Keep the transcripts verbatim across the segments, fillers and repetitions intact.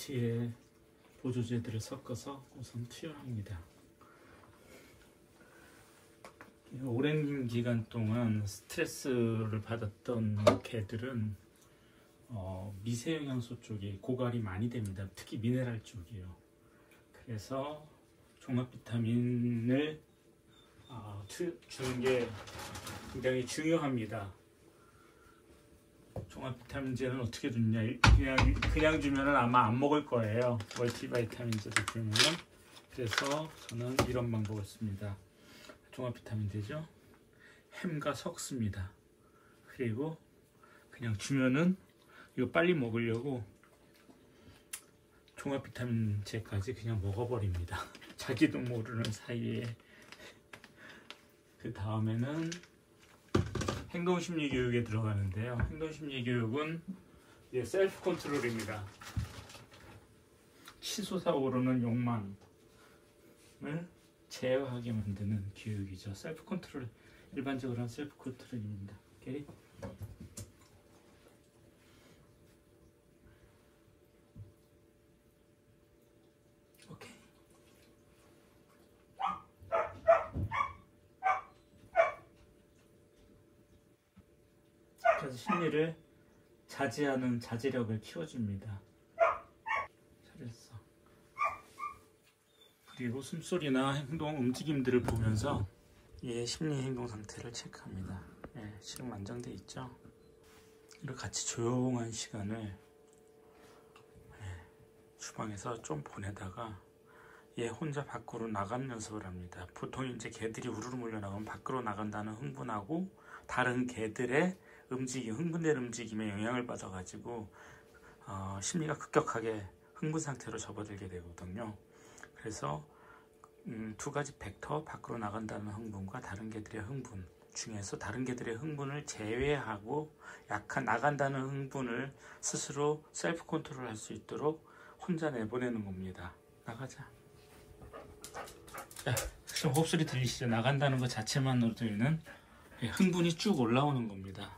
멀티에 보조제들을 섞어서 우선 투여합니다. 오랜 기간 동안 스트레스를 받았던 개들은 어, 미세영양소 쪽이 고갈이 많이 됩니다. 특히 미네랄 쪽이요. 그래서 종합 비타민을 어, 주는 게 굉장히 중요합니다. 종합 비타민제는 어떻게 주냐? 그냥 그냥 주면은 아마 안 먹을 거예요. 멀티바이타민제도 주면은. 그래서 저는 이런 방법을 씁니다. 종합 비타민제죠. 햄과 섞습니다. 그리고 그냥 주면은 이거 빨리 먹으려고 종합 비타민제까지 그냥 먹어버립니다. 자기도 모르는 사이에. 그 다음에는 행동심리 교육에 들어가는데요. 행동심리 교육은 이제 셀프 컨트롤입니다. 치솟아 오르는 욕망을 제어하게 만드는 교육이죠. 셀프 컨트롤, 일반적으로는 셀프 컨트롤입니다. 오케이? 오케이. 그래서 심리를 자제하는 자제력을 키워줍니다. 잘했어. 그리고 숨소리나 행동, 움직임들을 보면서 얘의 심리 행동 상태를 체크합니다. 예, 지금 안정돼 있죠? 이렇게 같이 조용한 시간을 예, 주방에서 좀 보내다가 얘 혼자 밖으로 나가는 연습을 합니다. 보통 이제 개들이 우르르 몰려 나가면 밖으로 나간다는 흥분하고 다른 개들의 움직임, 흥분된 움직임에 영향을 받아가지고 어, 심리가 급격하게 흥분 상태로 접어들게 되거든요. 그래서 음, 두 가지 벡터, 밖으로 나간다는 흥분과 다른 개들의 흥분 중에서 다른 개들의 흥분을 제외하고 약한 나간다는 흥분을 스스로 셀프 컨트롤 할 수 있도록 혼자 내보내는 겁니다. 나가자. 자, 지금 호흡소리 들리시죠? 나간다는 것 자체만으로는 흥분이 쭉 올라오는 겁니다.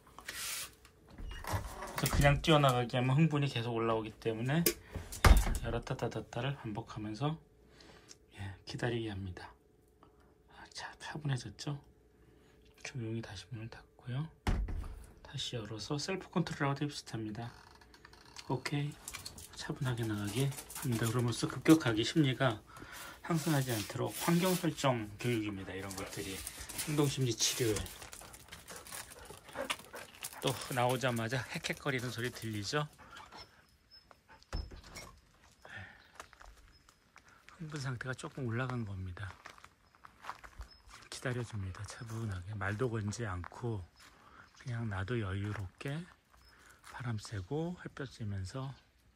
그래서 그냥 뛰어나가게 하면 흥분이 계속 올라오기 때문에 열었다 닫았다를 반복하면서 기다리게 합니다. 자, 차분해졌죠? 조용히 다시 문을 닫고요. 다시 열어서 셀프 컨트롤하고도 비슷합니다. 오케이. 차분하게 나가게 합니다. 그러면서 급격하게 심리가 상승하지 않도록 환경 설정 교육입니다. 이런 것들이 행동심리 치료에 또 나오자마자 헥헥거리는 소리 들리죠? 흥분 상태가 조금 올라간 겁니다. 기다려줍니다. 차분하게 말도 걸지 않고 그냥 나도 여유롭게 바람 쐬고 햇볕 쬐면서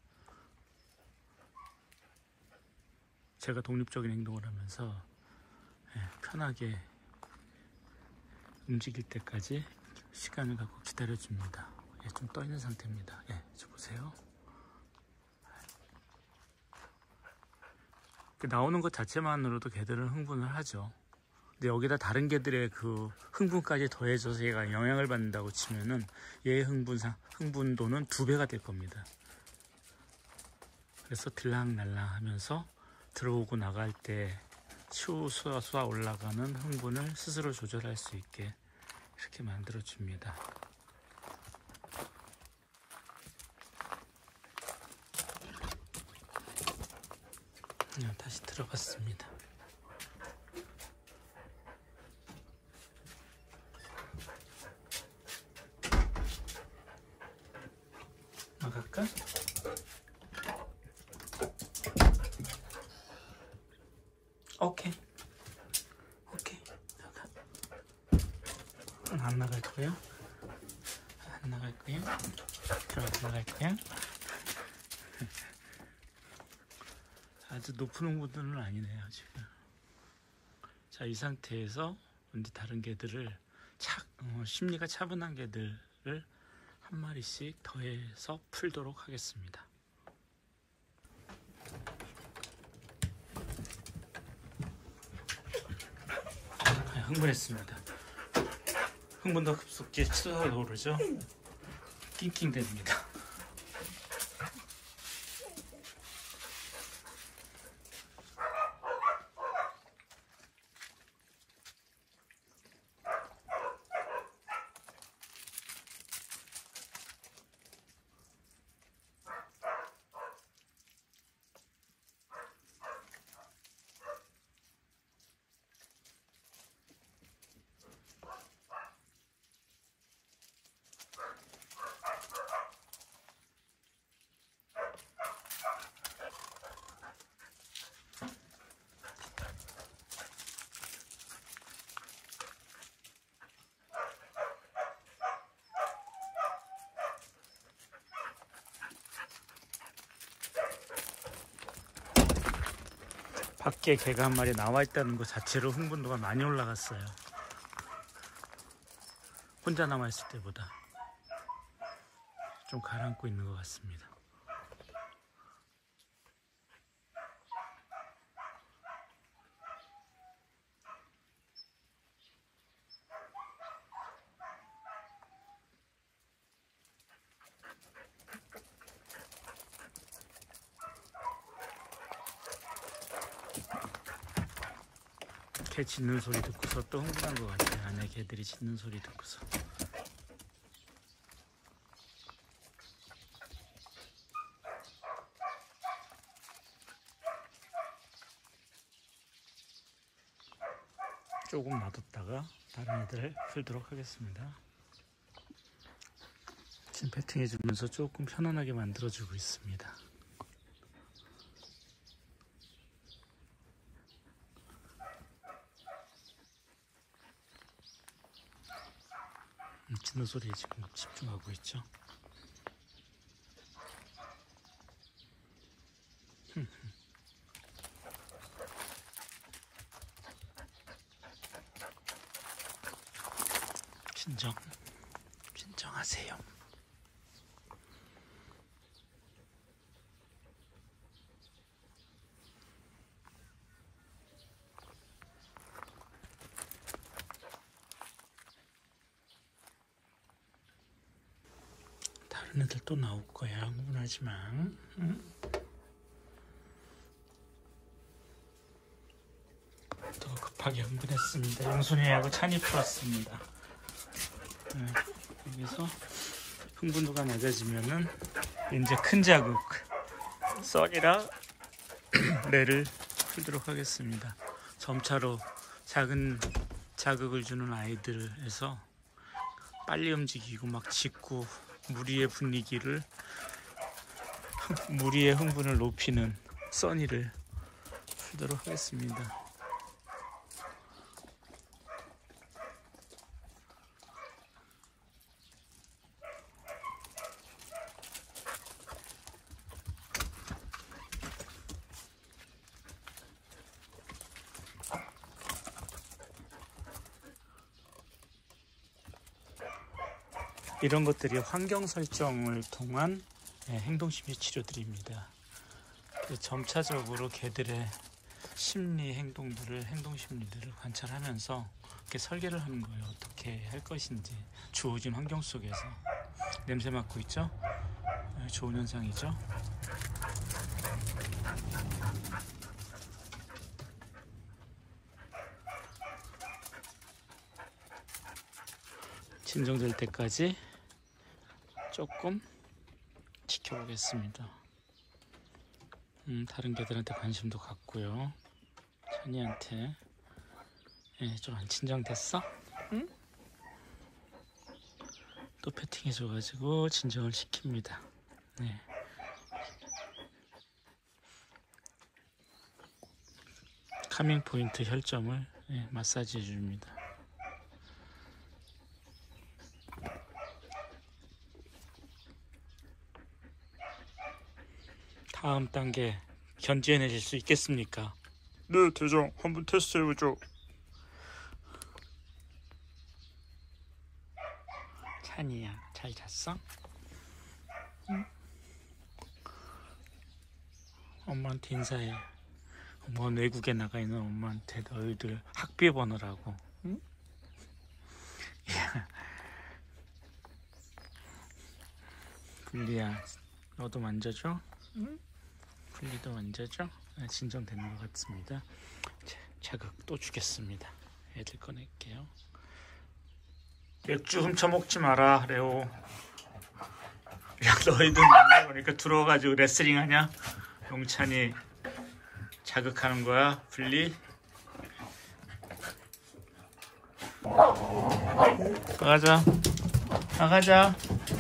제가 독립적인 행동을 하면서 편하게 움직일 때까지 시간을 갖고 기다려줍니다. 예, 좀 떠있는 상태입니다. 예, 저 보세요. 나오는 것 자체만으로도 개들은 흥분을 하죠. 근데 여기다 다른 개들의 그 흥분까지 더해져서 얘가 영향을 받는다고 치면은 얘의 흥분상, 흥분도는 두 배가 될 겁니다. 그래서 들락날락 하면서 들어오고 나갈 때 치우수아 올라가는 흥분을 스스로 조절할 수 있게 이렇게 만들어 줍니다. 네, 다시 들어갔습니다. 나갈까? 오케이. 오케이. 나가. 안 나갈 거예요? 안 나갈 거예요? 들어가 나갈 거야? 아주 높은 흥분도는 아니네요, 지금. 자, 이 상태에서 이제 다른 개들을 차, 어, 심리가 차분한 개들을 한 마리씩 더해서 풀도록 하겠습니다. 흥분했습니다. 흥분도 급속히 치솟아 오르죠. 낑낑댑니다. 밖에 개가 한 마리 나와 있다는 것 자체로 흥분도가 많이 올라갔어요. 혼자 남아 있을 때보다 좀 가라앉고 있는 것 같습니다. 개 짖는 소리 듣고서 또 흥분한 것 같아요. 안에 개들이 짖는 소리 듣고서. 조금 놔뒀다가 다른 애들 풀도록 하겠습니다. 지금 패팅해주면서 조금 편안하게 만들어주고 있습니다. 짖는 소리에 지금 집중하고 있죠. 진정, 진정하세요. 다른 애들 또 나올 거야. 흥분하지 마. 응? 또 급하게 흥분했습니다. 영순이하고 찬이 풀었습니다. 네, 여기서 흥분도가 낮아지면은 이제 큰 자극 썬이랑 레를 풀도록 하겠습니다. 점차로 작은 자극을 주는 아이들에서 빨리 움직이고 막 짖고 무리의 분위기를 무리의 흥분을 높이는 써니를 풀도록 하겠습니다. 이런 것들이 환경 설정을 통한 행동심리 치료들입니다. 점차적으로 개들의 심리 행동들을, 행동심리들을 관찰하면서 이렇게 설계를 하는 거예요. 어떻게 할 것인지. 주어진 환경 속에서. 냄새 맡고 있죠? 좋은 현상이죠? 진정될 때까지 조금 지켜보겠습니다. 음, 다른 개들한테 관심도 갖고요. 찬이한테. 예, 좀 안 진정됐어? 응? 또 패팅해줘가지고 진정을 시킵니다. 네. 카밍 포인트 혈점을 예, 마사지 해줍니다. 다음 단계 견디해내실 수 있겠습니까? 네, 대장. 한번 테스트 해보죠. 찬이야, 잘 잤어? 응? 엄마한테 인사해. 먼 외국에 나가 있는 엄마한테 너희들 학비 버느라고. 응? 블리야, 너도 만져줘? 응? 블리도 만져줘? 네, 진정되는 것 같습니다. 자, 자극 또 주겠습니다. 애들 꺼낼게요. 맥주 훔쳐 먹지 마라, 레오. 야, 너희들 만나 보니까 들어와가지고 레슬링 하냐? 용찬이 자극하는 거야, 블리? 나가자. 나가자.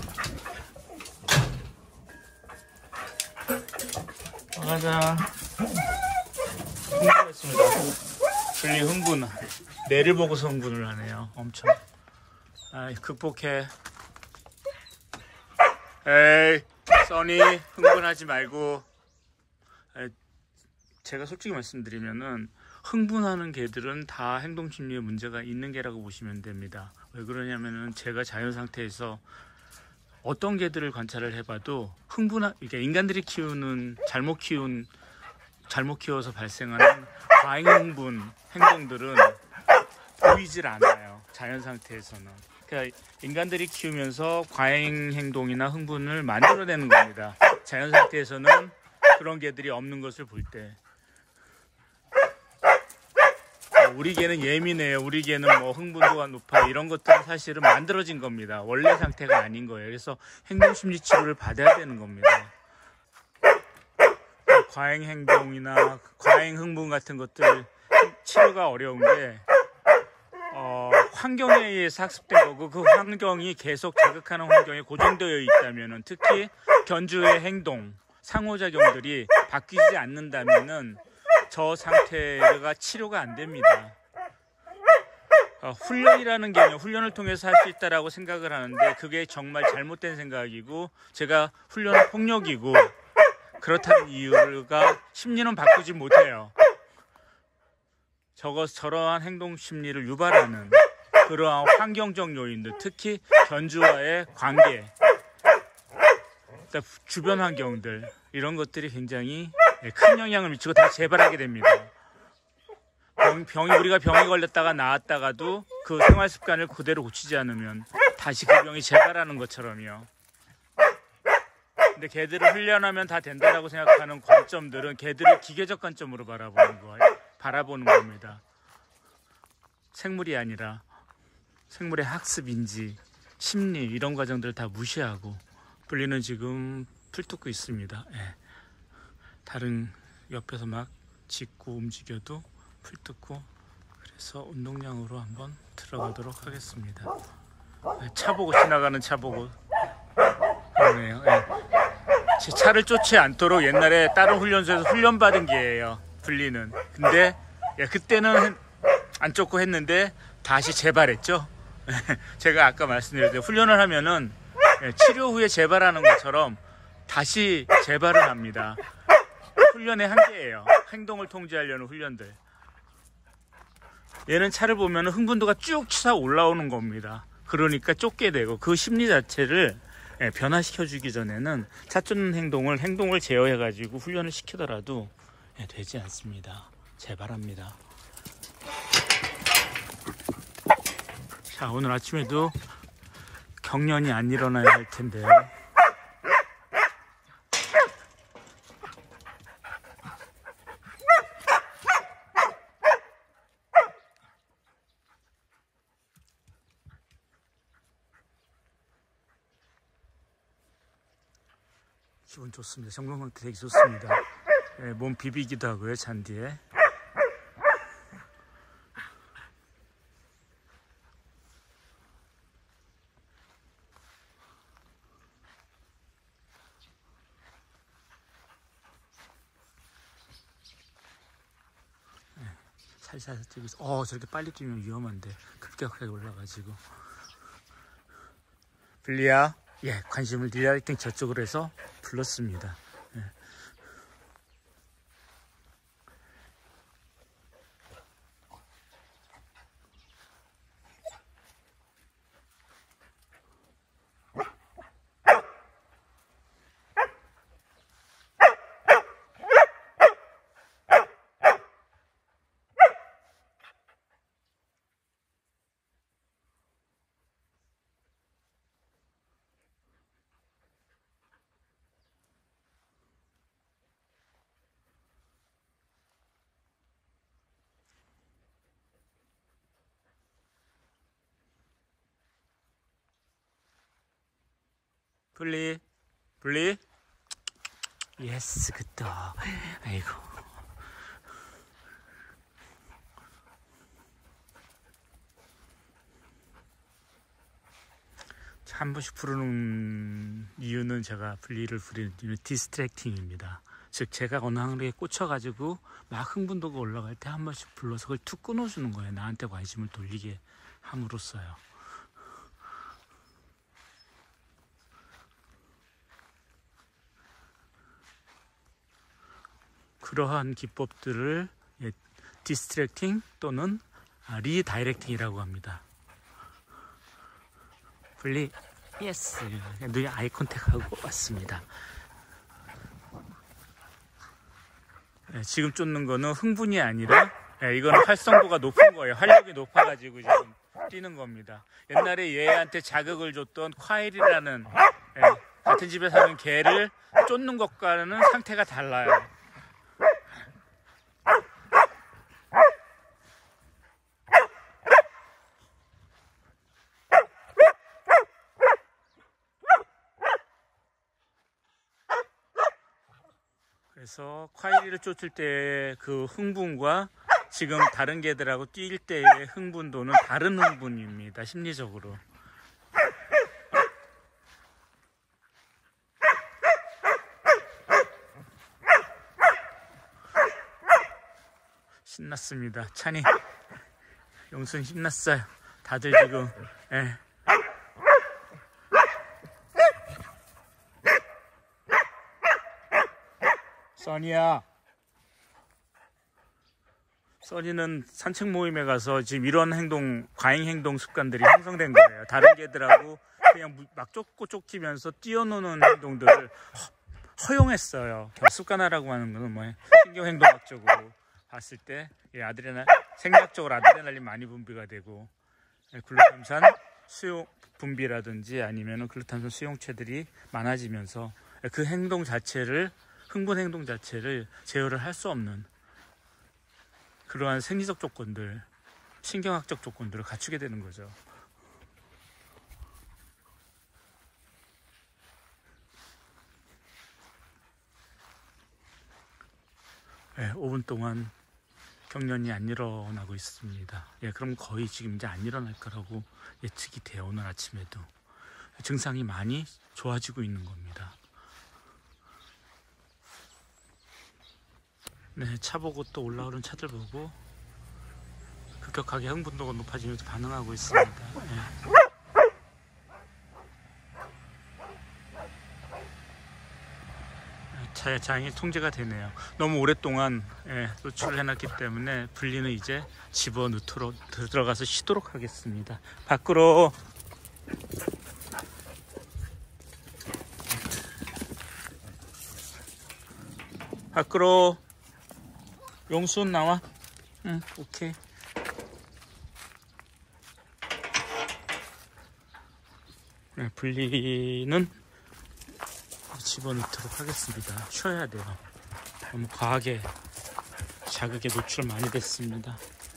나가자. 흥분했습니다. 블리 흥분. 내를 보고서 흥분을 하네요. 엄청. 아, 극복해. 에이, 써니 흥분하지 말고. 에이, 제가 솔직히 말씀드리면은 흥분하는 개들은 다 행동심리에 문제가 있는 개라고 보시면 됩니다. 왜 그러냐면은 제가 자연 상태에서 어떤 개들을 관찰을 해봐도 흥분한, 그러니까 인간들이 키우는 잘못 키운 잘못 키워서 발생하는 과잉 흥분 행동들은 보이질 않아요. 자연 상태에서는. 그러니까 인간들이 키우면서 과잉 행동이나 흥분을 만들어내는 겁니다. 자연 상태에서는 그런 개들이 없는 것을 볼 때. 우리 개는 예민해요. 우리 개는 뭐 흥분도가 높아. 이런 것들은 사실은 만들어진 겁니다. 원래 상태가 아닌 거예요. 그래서 행동심리 치료를 받아야 되는 겁니다. 과잉 행동이나 과잉 흥분 같은 것들 치료가 어려운 게 어, 환경에 의해서 학습된 거고, 그 환경이 계속 자극하는 환경에 고정되어 있다면은, 특히 견주의 행동, 상호작용들이 바뀌지 않는다면은 저 상태가 치료가 안 됩니다. 어, 훈련이라는 개념, 훈련을 통해서 할 수 있다라고 생각을 하는데 그게 정말 잘못된 생각이고, 제가 훈련은 폭력이고 그렇다는 이유가 심리는 바꾸지 못해요. 저것 저러한 행동 심리를 유발하는 그러한 환경적 요인들, 특히 견주와의 관계, 주변 환경들, 이런 것들이 굉장히 큰 영향을 미치고 다 재발하게 됩니다. 병, 병이 우리가 병에 걸렸다가 나았다가도 그 생활 습관을 그대로 고치지 않으면 다시 그 병이 재발하는 것처럼요. 근데 개들을 훈련하면 다 된다라고 생각하는 관점들은 개들을 기계적 관점으로 바라보는 거예요. 바라보는 겁니다. 생물이 아니라 생물의 학습, 인지, 심리 이런 과정들을 다 무시하고. 분리는 지금 풀 뜯고 있습니다. 예. 다른 옆에서 막 짖고 움직여도 풀 뜯고. 그래서 운동량으로 한번 들어가도록 하겠습니다. 예. 차 보고 지나가는 차 보고 그러네요. 예. 제 차를 쫓지 않도록 옛날에 다른 훈련소에서 훈련받은 게예요. 분리는. 근데 예, 그때는 안 쫓고 했는데 다시 재발했죠. 제가 아까 말씀드렸는데 훈련을 하면은 치료 후에 재발하는 것처럼 다시 재발을 합니다. 훈련의 한계예요. 행동을 통제하려는 훈련들. 얘는 차를 보면 흥분도가 쭉 치사 올라오는 겁니다. 그러니까 쫓게 되고, 그 심리 자체를 변화시켜 주기 전에는 차 쫓는 행동을 행동을 제어해 가지고 훈련을 시키더라도 되지 않습니다. 재발합니다. 자, 오늘 아침에도 경련이 안 일어나야 할 텐데요. 기분 좋습니다. 정동 상태 되게 좋습니다. 네, 몸 비비기도 하고요, 잔디에. 살살 뛰고 있어. 어, 저렇게 빨리 뛰면 위험한데 급격하게 올라가지고. 빌리야, 예, 관심을 디렉팅 저쪽으로 해서 불렀습니다. 예. 블리, 블리, 예스, 굿다. 아이고. 한 번씩 부르는 이유는, 제가 블리를 부르는 이유는 디스트랙팅입니다. 즉, 제가 어느 항로에 꽂혀가지고 막 흥분도가 올라갈 때 한 번씩 불러서 그걸 툭 끊어주는 거예요. 나한테 관심을 돌리게 함으로써요. 그러한 기법들을 예, 디스트랙팅 또는 리다이렉팅이라고 합니다. 분리 예스 눈이 아이 컨택하고 왔습니다. 예, 지금 쫓는 거는 흥분이 아니라 예, 이거는 활성도가 높은 거예요. 활력이 높아가지고 지금 뛰는 겁니다. 옛날에 얘한테 자극을 줬던 콰일이라는 예, 같은 집에 사는 개를 쫓는 것과는 상태가 달라요. 그래서 콰일이를 쫓을 때의 그 흥분과 지금 다른 개들하고 뛸 때의 흥분도는 다른 흥분입니다. 심리적으로. 신났습니다. 찬이, 용순 신났어요. 다들 지금 예. 써니야. 써니는 산책 모임에 가서 지금 이런 행동, 과잉 행동 습관들이 형성된 거예요. 다른 개들하고 그냥 막 쫓고 쫓기면서 뛰어노는 행동들을 허용했어요. 습관화라고 하는 거는 뭐 신경행동학적으로 봤을 때 아드레날, 생략적으로 아드레날린 많이 분비가 되고 글루탐산 수용 분비라든지 아니면 글루탐산 수용체들이 많아지면서 그 행동 자체를 흥분 행동 자체를 제어를 할 수 없는 그러한 생리적 조건들, 신경학적 조건들을 갖추게 되는 거죠. 네, 오 분 동안 경련이 안 일어나고 있습니다. 예, 그럼 거의 지금 이제 안 일어날 거라고 예측이 돼요. 오늘 아침에도 증상이 많이 좋아지고 있는 겁니다. 네, 차 보고 또 올라오는 차들 보고 급격하게 흥분도가 높아지면서 반응하고 있습니다. 네. 차의 장이 통제가 되네요. 너무 오랫동안 예, 노출을 해놨기 때문에 분리는 이제 집어넣도록 들어가서 쉬도록 하겠습니다. 밖으로. 밖으로. 용순 나와. 응, 오케이. 네, 분리는 집어넣도록 하겠습니다. 쉬어야 돼요. 너무 과하게 자극에 노출 많이 됐습니다.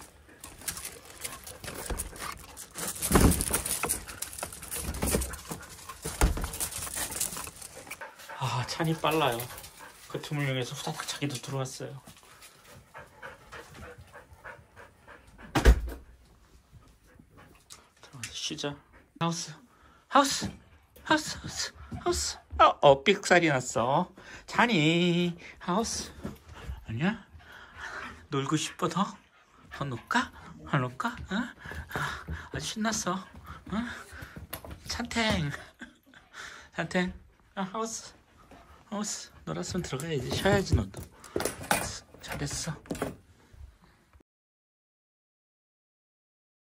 아, 찬이 빨라요. 그 틈을 이용해서 후다닥 자기도 들어왔어요. 들어가서 쉬자. 하우스, 하우스, 하우스, 하우스, 하우스. 어, 어, 삑살이 났어. 찬이, 하우스. 아니야? 놀고 싶어, 더? 더 놀까? 더 놀까? 어? 아, 아주 신났어. 어? 찬탱. 찬탱. 아, 하우스. 하우스. 놀았으면 들어가야지. 쉬어야지, 너도. 잘했어.